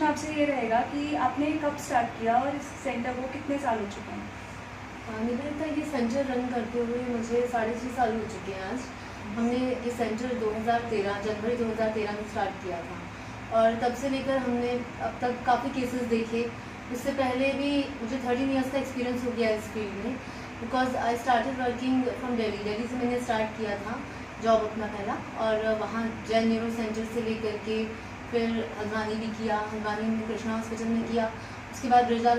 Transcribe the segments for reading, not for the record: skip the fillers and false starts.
आपसे ये रहेगा कि आपने कब स्टार्ट किया और इस सेंटर को कितने साल हो चुके हैं? निवेदिता, ये सेंटर रन करते हुए मुझे 6.5 साल हो चुके हैं आज। हमने ये सेंटर 2013 जनवरी 2013 में स्टार्ट किया था और तब से लेकर हमने अब तक काफ़ी केसेस देखे। उससे पहले भी मुझे 13 इयर्स का एक्सपीरियंस हो गया इस फील्ड में, because I started working from Delhi से मैंने स्टार्ट किया था जॉब अपना पहला, और वहाँ जैन न्यूरो सेंटर से लेकर के फिर हल्द्वानी भी किया, हल्द्वानी में कृष्णा हॉस्पिटल में किया, उसके बाद ब्रिजलाल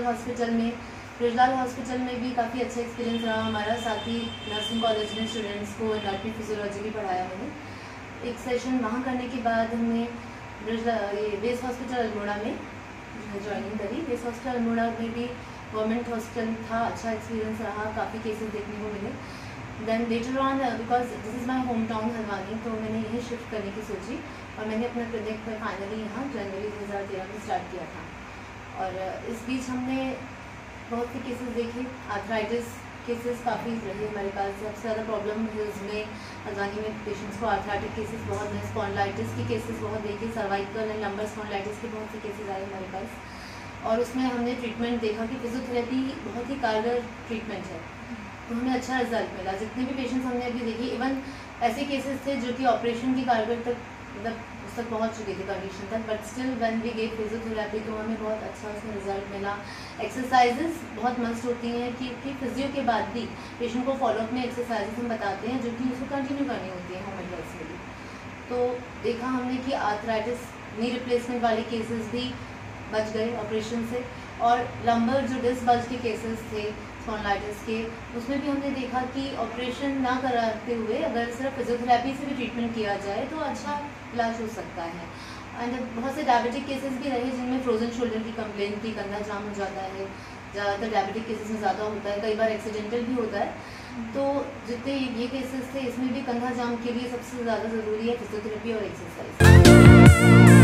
हॉस्पिटल में भी काफ़ी अच्छा एक्सपीरियंस रहा हमारा। साथ ही नर्सिंग कॉलेज में स्टूडेंट्स को एनाटॉमी फिजियोलॉजी भी पढ़ाया मैंने। एक सेशन वहाँ करने के बाद हमने बेस हॉस्पिटल अल्मोड़ा में ज्वाइनिंग करी। बेस हॉस्पिटल अल्मोड़ा में भी गवर्नमेंट हॉस्पिटल था, अच्छा एक्सपीरियंस रहा, काफ़ी केसेस देखने को मिले। Then later on, because this is my home town Haldwani, तो मैंने यहीं शिफ्ट करने की सोची और मैंने अपना क्लिनिक फाइनली यहाँ जनवरी 2013 में स्टार्ट किया था। और इस बीच हमने बहुत से केसेस देखे। आर्थराइटिस केसेस काफ़ी रहे हमारे पास। सबसे ज़्यादा प्रॉब्लम हिल्स में हल्द्वानी में पेशेंट्स को आर्थराइटिक केसेस बहुत हैं, स्पॉन्डिलाइटिस की केसेस बहुत देखे, सर्वाइकल एंड लंबर स्पॉन्डिलाइटिस के बहुत से केसेस आए हमारे पास। और उसमें हमने ट्रीटमेंट देखा कि फिजियोथेरेपी बहुत ही कारगर ट्रीटमेंट है, तो हमें अच्छा रिजल्ट मिला। जितने भी पेशेंट्स हमने अभी देखे, इवन ऐसे केसेस थे जो कि ऑपरेशन की कारगर तक मतलब उस तक पहुँच चुके थे कंडीशन तक, but still when we gave physiotherapy तो हमें बहुत अच्छा उसमें रिजल्ट मिला। एक्सरसाइजेस बहुत मस्ट होती हैं कि फिजियो के बाद भी पेशेंट को फॉलोअप में एक्सरसाइजेस हम बताते हैं जो कि उसको कंटिन्यू करनी होती है होम एडवाइस में भी। तो देखा हमने कि आर्थराइटिस नी रिप्लेसमेंट वाले केसेस भी बच गए ऑपरेशन से, और लंबर जो डिस्क बल्ज के केसेस थे स्पॉन्डिलाइटिस के, उसमें भी हमने देखा कि ऑपरेशन ना कराते हुए अगर सिर्फ फिजियोथेरेपी से भी ट्रीटमेंट किया जाए तो अच्छा इलाज हो सकता है। एंड बहुत से डायबिटिक केसेस भी रहे जिनमें फ्रोजन शोल्डर की कंप्लेंट थी, कंधा जाम हो जाता है, ज़्यादातर डायबिटिक केसेस में ज़्यादा होता है, कई बार एक्सीडेंटल भी होता है। तो जितने ये केसेस थे इसमें भी कंधा जाम के लिए सबसे ज़्यादा ज़रूरी है फिजियोथेरेपी और एक्सरसाइज।